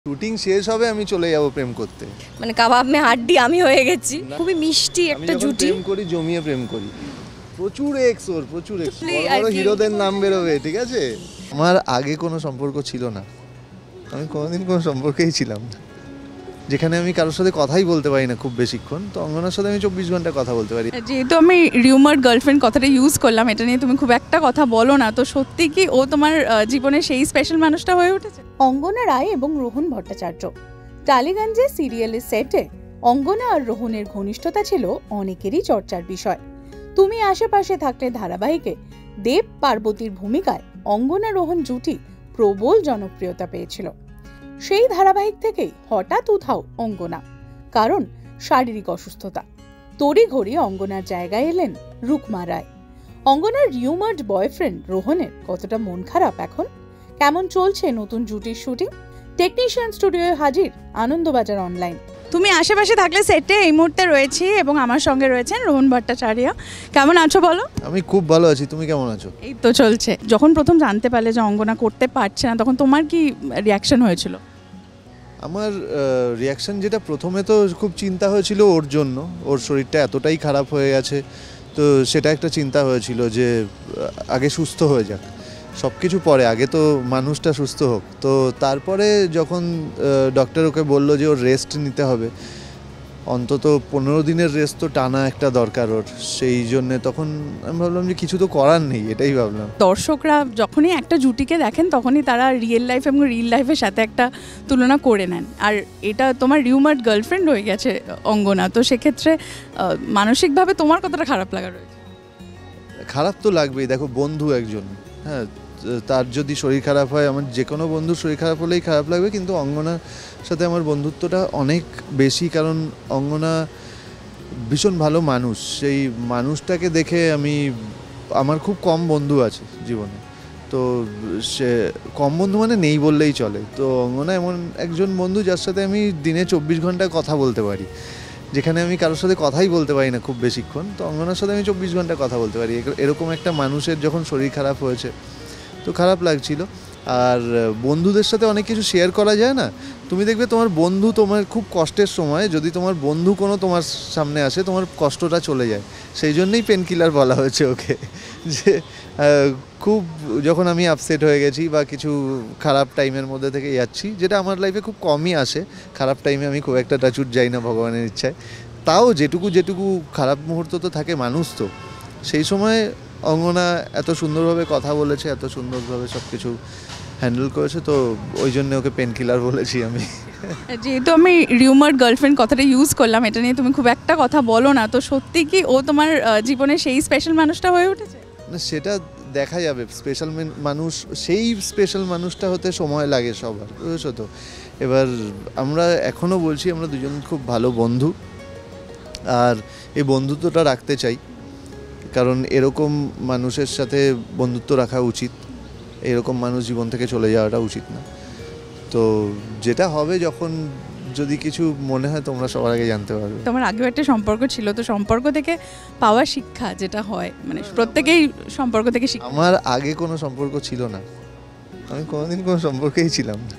Shooting শেষ হবে আমি চলে যাব প্রেম করতে। মানে কাবাব মে হাড্ডি আমি হয়ে গেছি। খুবই মিষ্টি একটা জুটি। প্রেম করি, জমিয়ে প্রেম করি। প্রচুর এক্স ওর, প্রচুর এক্স। বড় হিরোদের নাম বেরোবে, ঠিক আছে? আমার আগে কোনো সম্পর্ক ছিল না, আমি কোনোদিন কোনো সম্পর্কেই ছিলাম না যেখানে আমি কারোর সাথে কথাই বলতে পারি না খুব বেশিক্ষণ। তো অঙ্গনার সাথে আমি 24 ঘন্টা কথা বলতে পারি। যেহেতু আমি রিউমার্ড গার্লফ্রেন্ড কথাটা ইউজ করলাম, এটা নিয়ে তুমি খুব একটা কথা বলো না, তো সত্যি কি ও তোমার জীবনে সেই স্পেশাল মানুষটা হয়ে উঠেছে? অঙ্গনা রায় এবং রোহন ভট্টাচার্য। টালিগঞ্জে সিরিয়ালের সেটে অঙ্গনা আর রোহনের ঘনিষ্ঠতা ছিল অনেকেরই চর্চার বিষয়। তুমি আশেপাশে থাকলে ধারাবাহিকে দেব পার্বতীর ভূমিকায় অঙ্গনা রোহন জুটি প্রবল জনপ্রিয়তা পেয়েছিল। সেই ধারাবাহিক থেকেই হঠাৎ উধাও অঙ্গনা, কারণ শারীরিক অসুস্থতা। তড়িঘড়ি অঙ্গনার জায়গায় এলেন রুকমা রায়। অঙ্গনার রিউমার্ড বয়ফ্রেন্ড রোহনের কতটা মন খারাপ এখন? কেমন চলছে নতুন জুটির শুটিং? টেকনিশিয়ান স্টুডিওয়ে হাজির আনন্দবাজার অনলাইন। তুমি আশেপাশে থাকলে সেটে এই মুহূর্তে রয়েছি এবং আমার সঙ্গে রয়েছেন রোহন ভট্টাচার্য। কেমন আছো বলো? আমি খুব ভালো আছি, তুমি কেমন আছো? এই তো চলছে। যখন প্রথম জানতে পারলে যে অঙ্গনা করতে পারছে না, তখন তোমার কি রিয়াকশন হয়েছিল? আমার রিয়াকশন যেটা, প্রথমে তো খুব চিন্তা হয়েছিল ওর জন্য, ওর শরীরটা এতটাই খারাপ হয়ে গেছে, তো সেটা একটা চিন্তা হয়েছিল যে আগে সুস্থ হয়ে যাক, সব কিছু পরে, আগে তো মানুষটা সুস্থ হোক। তো তারপরে যখন ডক্টর ওকে বললো যে ওর রেস্ট নিতে হবে, অন্তত 15 দিনের রেস্ট তো টানা একটা দরকার ওর, সেই জন্যে তখন আমি ভাবলাম যে কিছু তো করার নেই, এটাই ভাবলাম। দর্শকরা যখনই একটা জুটিকে দেখেন তখনই তারা রিয়েল লাইফ এবং রিয়েল লাইফের সাথে একটা তুলনা করে নেন, আর এটা তোমার রিউমার্ড গার্লফ্রেন্ড হয়ে গেছে অঙ্গনা, তো সেক্ষেত্রে মানসিকভাবে তোমার কতটা খারাপ লাগা রয়েছে? খারাপ তো লাগবেই, দেখো বন্ধু একজন, হ্যাঁ, তার যদি শরীর খারাপ হয়, আমার যে কোনো বন্ধুর শরীর খারাপ হলেই খারাপ লাগবে, কিন্তু অঙ্গনার সাথে আমার বন্ধুত্বটা অনেক বেশি, কারণ অঙ্গনা ভীষণ ভালো মানুষ। সেই মানুষটাকে দেখে আমার খুব কম বন্ধু আছে জীবনে, তো সে কম বন্ধু মানে নেই বললেই চলে। তো অঙ্গনা এমন একজন বন্ধু যার সাথে আমি দিনে 24 ঘন্টা কথা বলতে পারি, যেখানে আমি কারোর সাথে কথাই বলতে পারি না খুব বেশিক্ষণ, তো অঙ্গনার সাথে আমি 24 ঘন্টা কথা বলতে পারি। এরকম একটা মানুষের যখন শরীর খারাপ হয়েছে তো খারাপ লাগছিল। আর বন্ধুদের সাথে অনেক কিছু শেয়ার করা যায় না, তুমি দেখবে তোমার বন্ধু তোমার খুব কষ্টের সময় যদি তোমার বন্ধু কোনো তোমার সামনে আসে, তোমার কষ্টটা চলে যায়। সেই জন্যই পেন কিলার বলা হয়েছে ওকে, যে খুব যখন আমি আপসেট হয়ে গেছি বা কিছু খারাপ টাইমের মধ্যে থেকে যাচ্ছি, যেটা আমার লাইফে খুব কমই আসে, খারাপ টাইমে আমি খুব একটা টাচুট যাই না ভগবানের ইচ্ছায়, তাও যেটুকু খারাপ মুহূর্ত তো থাকে, মানুষ তো, সেই সময় অঙ্গনা এত সুন্দরভাবে কথা বলেছে, এত সুন্দরভাবে সব কিছু হ্যান্ডেল করেছে, তো ওই জন্য ওকে পেন কিলার বলেছি আমি। যেহেতু আমি রিউমার্ড গার্লফ্রেন্ড কথাটা ইউজ করলাম, এটা নিয়ে তুমি খুব একটা কথা বলো না, তো সত্যি কি ও তোমার জীবনে সেই স্পেশাল মানুষটা হয়ে উঠেছে? না, সেটা দেখা যাবে। স্পেশাল মানুষ, সেই স্পেশাল মানুষটা হতে সময় লাগে সবার, বুঝেছো তো? এবার আমরা এখনও বলছি আমরা দুজন খুব ভালো বন্ধু, আর এই বন্ধুত্বটা রাখতে চাই, কারণ এরকম মানুষের সাথে বন্ধুত্ব রাখা উচিত, এরকম মানুষ জীবন থেকে চলে যাওয়াটা উচিত না। তো যেটা হবে, যখন যদি কিছু মনে হয় তোমরা সবার আগে জানতে পারবে। তোমার আগেও একটা সম্পর্ক ছিল, তো সম্পর্ক থেকে পাওয়া শিক্ষা যেটা হয়, মানে প্রত্যেকেই সম্পর্ক থেকে শিক্ষা। আমার আগে কোনো সম্পর্ক ছিল না, আমি কোনোদিন কোনো সম্পর্কেই ছিলাম না।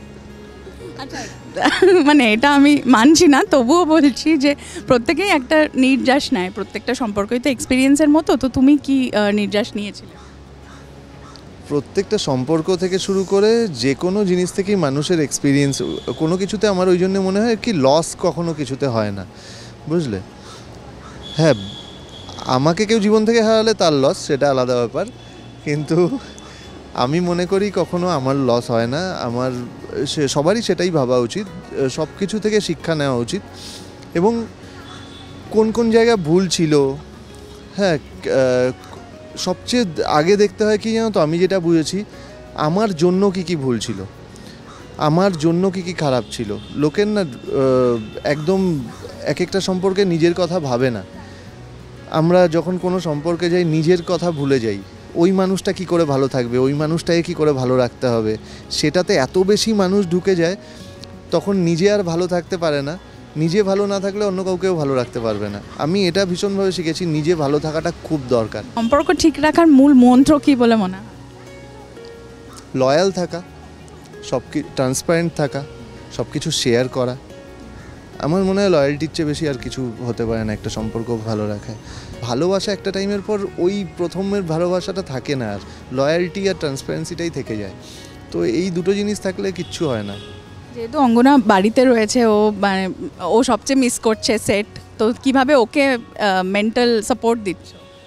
মানে এটা আমি মানছি না, তবুও বলছি যে প্রত্যেকেই একটা নির্যাস নেয়, প্রত্যেকটা সম্পর্কই তো এক্সপিরিয়েন্সের মতো, তো তুমি কি নির্যাস নিয়েছিলে? প্রত্যেকটা সম্পর্ক থেকে শুরু করে যে কোনো জিনিস থেকেই মানুষের এক্সপিরিয়েন্স, কোনো কিছুতে আমার ওই জন্য মনে হয় কি লস কখনো কিছুতে হয় না, বুঝলে? হ্যাঁ, আমাকে কেউ জীবন থেকে হারালে তার লস, সেটা আলাদা ব্যাপার, কিন্তু আমি মনে করি কখনো আমার লস হয় না। সবারই সেটাই ভাবা উচিত, সব কিছু থেকে শিক্ষা নেওয়া উচিত, এবং কোন কোন জায়গা ভুল ছিল, হ্যাঁ, সবচেয়ে আগে দেখতে হয় কি জানো তো, আমি যেটা বুঝেছি, আমার জন্য কি ভুল ছিল, আমার জন্য কি খারাপ ছিল। লোকের না একদম এক একটা সম্পর্কে নিজের কথা ভাবে না, আমরা যখন কোনো সম্পর্কে যাই নিজের কথা ভুলে যাই, ওই মানুষটা কি করে ভালো থাকবে, ওই মানুষটাকে কি করে ভালো রাখতে হবে, সেটাতে এত বেশি মানুষ ঢুকে যায়, তখন নিজে আর ভালো থাকতে পারে না। নিজে ভালো না থাকলে অন্য কাউকেও ভালো রাখতে পারবে না। আমি এটা ভীষণভাবে শিখেছি, নিজে ভালো থাকাটা খুব দরকার। সম্পর্ক ঠিক রাখার মূল মন্ত্র কি বলে মনে হয়? লয়াল থাকা, ট্রান্সপারেন্ট থাকা, সব কিছু শেয়ার করা। আমার মনে হয় লয়্যালটির চেয়ে বেশি আর কিছু হতে পারে না একটা সম্পর্ক ভালো রাখায়। ভালোবাসা একটা টাইমের পর ওই প্রথমের ভালোবাসাটা থাকে না, আর লয়্যালটি আর ট্রান্সপারেন্সিটাই থেকে যায়। তো এই দুটো জিনিস থাকলে কিচ্ছু হয় না। যেহেতু অঙ্গনা বাড়িতে রয়েছে, ও মানে ও সবচেয়ে মিস করছে সেট, তো কিভাবে ওকে মেন্টাল সাপোর্ট দিচ্ছ?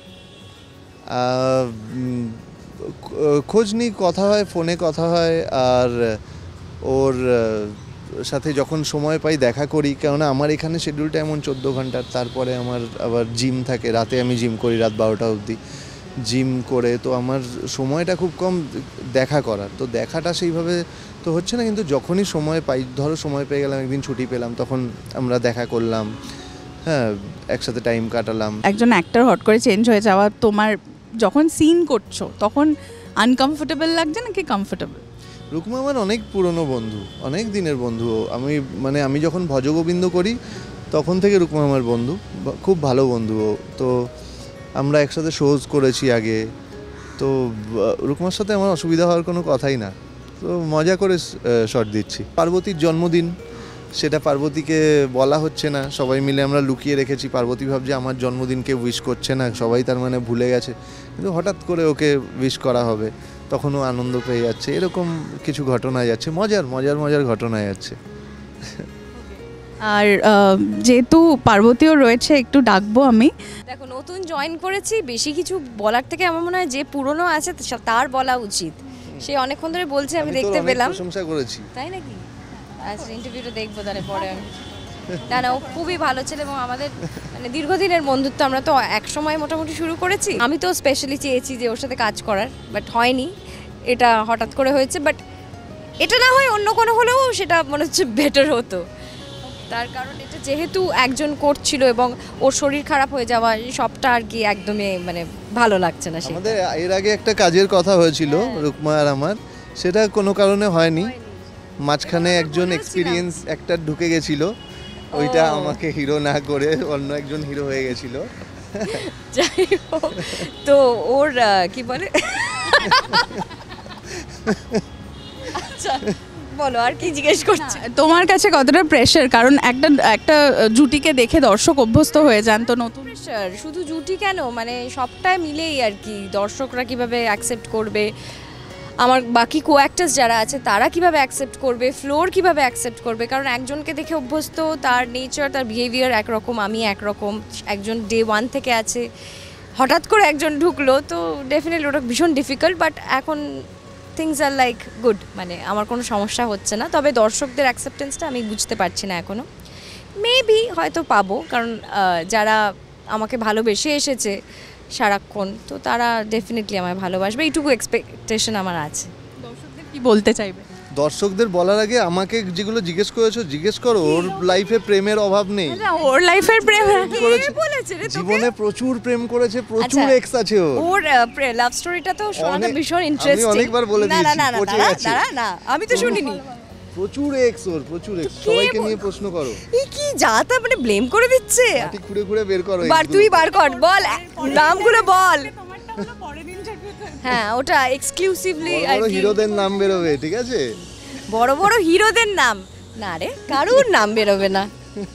খোঁজ নিই, কথা হয়, ফোনে কথা হয়, আর ওর সাথে যখন সময় পাই দেখা করি। কেননা আমার এখানে শিডিউলটা এমন 14 ঘন্টার, তারপরে আমার আবার জিম থাকে, রাতে আমি জিম করি রাত 12টা অবধি জিম করে, তো আমার সময়টা খুব কম দেখা করার। তো দেখাটা সেইভাবে তো হচ্ছে না, কিন্তু যখনই সময় পাই, ধরো সময় পেয়ে গেলাম, একদিন ছুটি পেলাম, তখন আমরা দেখা করলাম, হ্যাঁ একসাথে টাইম কাটালাম। একজন অ্যাক্টর হট করে চেঞ্জ হয়ে যাওয়া, তোমার যখন সিন করছো তখন আনকমফোর্টেবল লাগছে নাকি কমফোর্টেবল? রুকমা আমার অনেক পুরনো বন্ধু, অনেক দিনের বন্ধু। আমি যখন ভজগোবিন্দ করি তখন থেকে রুকমা আমার বন্ধু, খুব ভালো বন্ধু ও। তো আমরা একসাথে শোজ করেছি আগে, তো রুকমার সাথে আমার অসুবিধা হওয়ার কোনো কথাই না। তো মজা করে শট দিচ্ছি। পার্বতীর জন্মদিন, সেটা পার্বতীকে বলা হচ্ছে না, সবাই মিলে আমরা লুকিয়ে রেখেছি। পার্বতী ভাবছে আমার জন্মদিনকে উইশ করছে না, সবাই তার মানে ভুলে গেছে, কিন্তু হঠাৎ করে ওকে উইশ করা হবে, তখনও আনন্দ পেয়ে যাচ্ছে। এরকম কিছু ঘটনা যাচ্ছে, মজার ঘটনা যাচ্ছে। আর যেহেতু পার্বতীও রয়েছে, একটু ডাকবো আমি। দেখো নতুন জয়েন করেছি, বেশি কিছু বলার থেকে আমার মনে হয় যে পুরনো আছে তার বলা উচিত। সে অনেকক্ষণ ধরে বলছে, আমি দেখতে পেলাম। প্রশংসা করেছি। তাই নাকি? আচ্ছা, ইন্টারভিউটা দেখবো তাহলে পরে আমি। না ও খুবই ভালো ছিল, এবং আমাদের মানে দীর্ঘদিনের বন্ধুত্ব। আমরা তো এক সময় মোটামুটি শুরু করেছি। আমি তো স্পেশালি চেয়েছি যে ওর সাথে কাজ করার, বাট হয়নি, এটা হঠাৎ করে হয়েছে। বাট এটা না হয় অন্য কোনো হলেও সেটা মনে হচ্ছে বেটার হতো, তার কারণ এটা যেহেতু একজন করছিল এবং ওর শরীর খারাপ হয়ে যাওয়া, সবটা আর কি একদমই মানে ভালো লাগছে না। আমাদের এর আগে একটা কাজের কথা হয়েছিল রুকমা আর আমার, সেটা কোনো কারণে হয়নি। মাঝখানে একজন এক্সপিরিয়েন্স অ্যাক্টর ঢুকে গেছিল, ওইটা আমাকে হিরো না করে অন্য একজন হিরো হয়ে গেছিল। যাই হোক, তো ওর কি বলে, আচ্ছা বলো আর কি জিজ্ঞেস করছি। তোমার কাছে কতটা প্রেশার? কারণ একটা জুটিকে দেখে দর্শক অভ্যস্ত হয়ে যান, তো নতুন প্রেশার শুধু জুটি কেন, মানে সবটাই মিলেই আর কি। দর্শকরা কিভাবে অ্যাকসেপ্ট করবে, আমার বাকি কো অ্যাক্টার্স যারা আছে তারা কিভাবে অ্যাকসেপ্ট করবে, ফ্লোর কিভাবে অ্যাকসেপ্ট করবে। কারণ একজনকে দেখে অভ্যস্ত, তার নেচার, তার বিহেভিয়ার একরকম, আমি একরকম। একজন ডে 1 থেকে আছে, হঠাৎ করে একজন ঢুকলো, তো ডেফিনেটলি ওটা ভীষণ ডিফিকাল্ট। বাট এখন থিংস আর লাইক গুড, মানে আমার কোনো সমস্যা হচ্ছে না। তবে দর্শকদের অ্যাকসেপ্টেন্সটা আমি বুঝতে পারছি না এখনও। মেবি হয়তো পাবো, কারণ যারা আমাকে ভালোবেসে এসেছে সারাক্ষণ, তো তারা ডেফিনেটলি আমায় ভালোবাসবে, এইটুকু এক্সপেকটেশন আমার আছে। দর্শকদের কি বলতে চাইবে? দর্শকদের বলার আগে আমাকে যেগুলো জিজ্ঞেস করেছো জিজ্ঞেস করো। ওর লাইফে প্রেমের অভাব নেই। ওর লাইফের প্রেম করেছে, বলেছে রে তোকে? জীবনে প্রচুর প্রেম করেছে, প্রচুর এক্স আছে ওর। লাভ স্টোরিটা তো শোনাটা ভীষণ ইন্টারেস্টিং। আমি অনেকবার বলে দিয়েছি, না পচে গেছে। না আমি তো শুনিনি। প্রচুর এক্স ওর, প্রচুর এক্স। সবাইকে নিয়ে প্রশ্ন করো। এই কি যা তা মানে ব্লেম করে দিচ্ছে। মাটি খুঁড়ে খুঁড়ে বের করো। তুই বার কর, বল নামগুলো বল। হ্যাঁ ওটা এক্সক্লুসিভলি আর বড় কি, হিরোদের নাম বেরোবে, ঠিক আছে? বড় বড় হিরোদের নাম না রে, কারুর নাম বেরোবে না।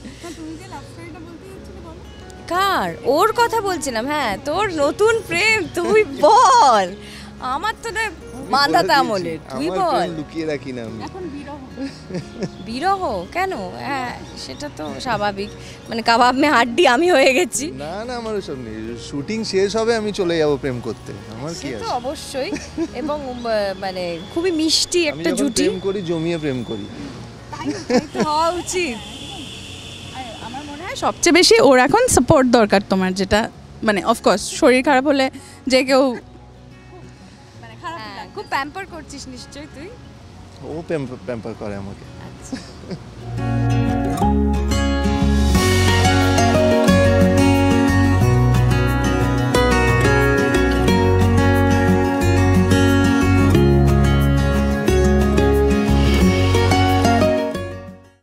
কার? ওর কথা বলছিলাম। হ্যাঁ তোর নতুন প্রেম, তুই বল। আমার তো না বাঁধাতে আমলের, তুই বল। লুকিয়ে রাখি না আমি। বিরহ কেন? হ্যাঁ সেটা তো স্বাভাবিক, মানে কাবাব মে হাড্ডি আমি হয়ে গেছি। না আমার ওসব নেই। শুটিং শেষ হবে, আমি চলে যাব প্রেম করতে, আমার কি সে আছে? তো অবশ্যই, এবং মানে খুবই মিষ্টি আমি একটা যখন জুটি প্রেম করি, জমিয়ে প্রেম করি। হওয়া উচিত। আমার মনে হয় সবচেয়ে বেশি ওর এখন সাপোর্ট দরকার তোমার, যেটা মানে অফকোর্স শরীর খারাপ হলে যে কেউ হ্যাঁ, খুব প্যাম্পার করছিস নিশ্চয়ই তুই। ও প্যাম্পার করে আমাকে। আচ্ছা